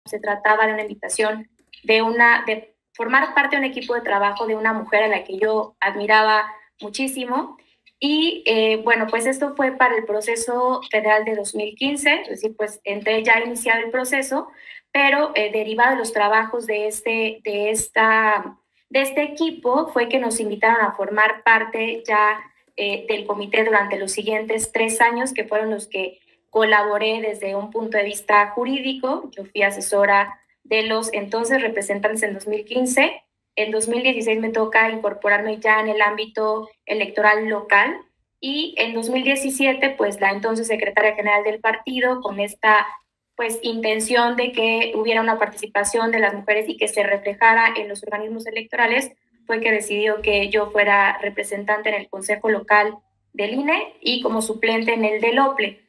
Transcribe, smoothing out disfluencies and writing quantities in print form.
se trataba de una invitación de formar parte de un equipo de trabajo de una mujer a la que yo admiraba muchísimo. Y bueno, pues esto fue para el proceso federal de 2015, es decir, pues entré ya iniciado el proceso, pero derivado de los trabajos de este equipo fue que nos invitaron a formar parte ya del comité durante los siguientes 3 años, que fueron los que colaboré desde un punto de vista jurídico. Yo fui asesora de los entonces representantes en 2015. En 2016 me toca incorporarme ya en el ámbito electoral local y en 2017 pues la entonces secretaria general del partido, con esta pues intención de que hubiera una participación de las mujeres y que se reflejara en los organismos electorales, fue que decidió que yo fuera representante en el Consejo Local del INE y como suplente en el del OPLE.